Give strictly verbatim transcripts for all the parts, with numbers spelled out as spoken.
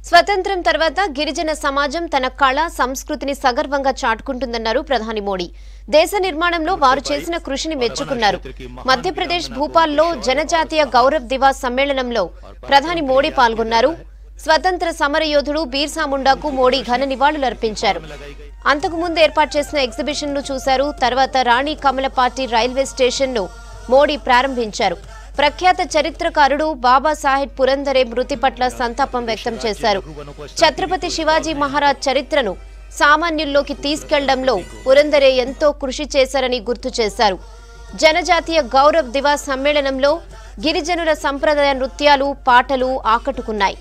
స్వతంత్రం తర్వాత గిరిజన సమాజం తన కళ సంస్కృతిని సగర్వంగా చాటుకుంటుందన్నారు ప్రధాని మోడీ. దేశ నిర్మాణంలో వారు చేసిన కృషిని మెచ్చుకున్నారు. మధ్యప్రదేశ్ భూపాల్లో జనజాతీయ గౌరవ్ దివాస్ సమ్మేళనంలో ప్రధాని మోడీ పాల్గొన్నారు. స్వతంత్ర సమరయోధుడు బీర్సా ముండాకు మోడీ ఘన నివాళులర్పించారు. అంతకు ముందు ఏర్పాటు చేసిన ఎగ్జిబిషన్ ను చూశారు. తర్వాత రాణి కమలపాటి రైల్వే స్టేషన్ ను మోడీ ప్రారంభించారు. ప్రఖ్యాత చరిత్రకారుడు బాబాసాహెబ్ పురందరే మృతి పట్ల సంతాపం వ్యక్తం చేశారు. ఛత్రపతి శివాజీ మహారాజ్ చరిత్రను సామాన్యుల్లోకి తీసుకెళ్లడంలో పురందరే ఎంతో కృషి చేశారని గుర్తు చేశారు. జనజాతీయ గౌరవ్ దివాస్ సమ్మేళనంలో గిరిజనుల సంప్రదాయ నృత్యాలు, పాటలు ఆకట్టుకున్నాయి.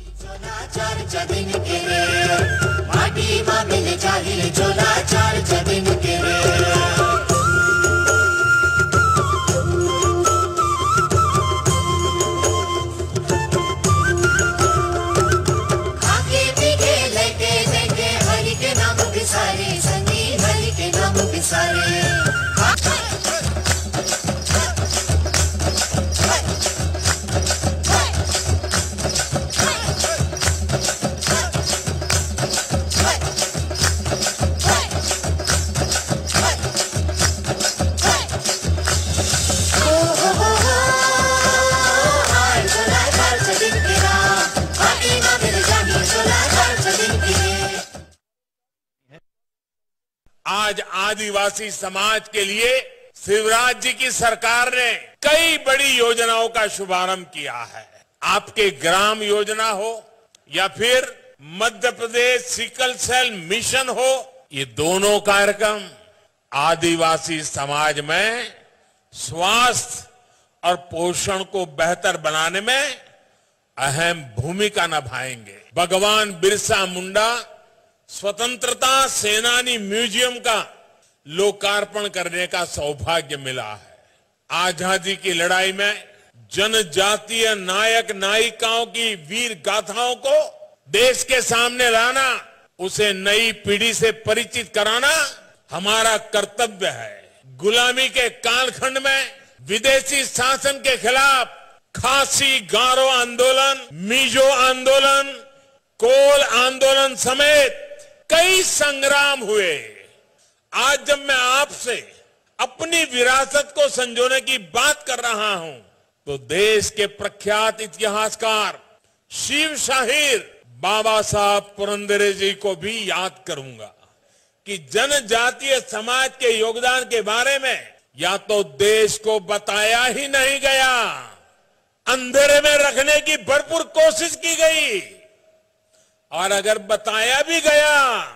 आज आदिवासी समाज के लिए शिवराज जी की सरकार ने कई बड़ी योजनाओं का शुभारंभ किया है। आपके ग्राम योजना हो या फिर Madhya Pradesh sickle cell mission हो, ये दोनों कार्यक्रम आदिवासी समाज में स्वास्थ्य और पोषण को बेहतर बनाने में अहम भूमिका निभाएंगे। भगवान बिरसा मुंडा स्वतंत्रता सेनानी म्यूजियम का लोकार्पण करने का सौभाग्य मिला है। आजादी की लड़ाई में जनजातीय नायक नायिकाओं की वीर गाथाओं को देश के सामने लाना, उसे नई पीढ़ी से परिचित कराना हमारा कर्तव्य है। गुलामी के कालखंड में विदेशी शासन के खिलाफ खासी गारो आंदोलन, मिजो आंदोलन, कोल आंदोलन समेत कई संग्राम हुए। आज जब मैं आपसे अपनी विरासत को संजोने की बात कर रहा हूं, तो देश के प्रख्यात इतिहासकार शिव शाहीर बाबा साहब पुरंदरे जी को भी याद करूंगा कि जनजातीय समाज के योगदान के बारे में या तो देश को बताया ही नहीं गया, अंधेरे में रखने की भरपूर कोशिश की गई, और अगर बताया भी गया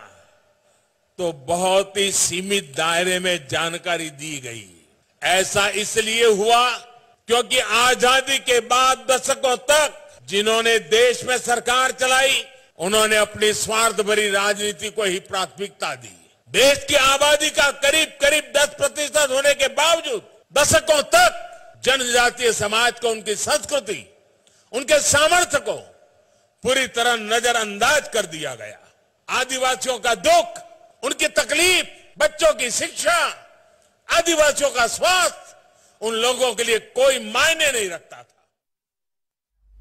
तो बहुत ही सीमित दायरे में जानकारी दी गई। ऐसा इसलिए हुआ क्योंकि आजादी के बाद दशकों तक जिन्होंने देश में सरकार चलाई, उन्होंने अपनी स्वार्थ भरी राजनीति को ही प्राथमिकता दी। देश की आबादी का करीब करीब दस प्रतिशत होने के बावजूद दशकों तक जनजातीय समाज को, उनकी संस्कृति, उनके सामर्थ्य को पूरी तरह नजरअंदाज कर दिया गया। आदिवासियों का दुख, उनकी तकलीफ, बच्चों की शिक्षा, आदिवासियों का स्वास्थ्य उन लोगों के लिए कोई मायने नहीं रखता था।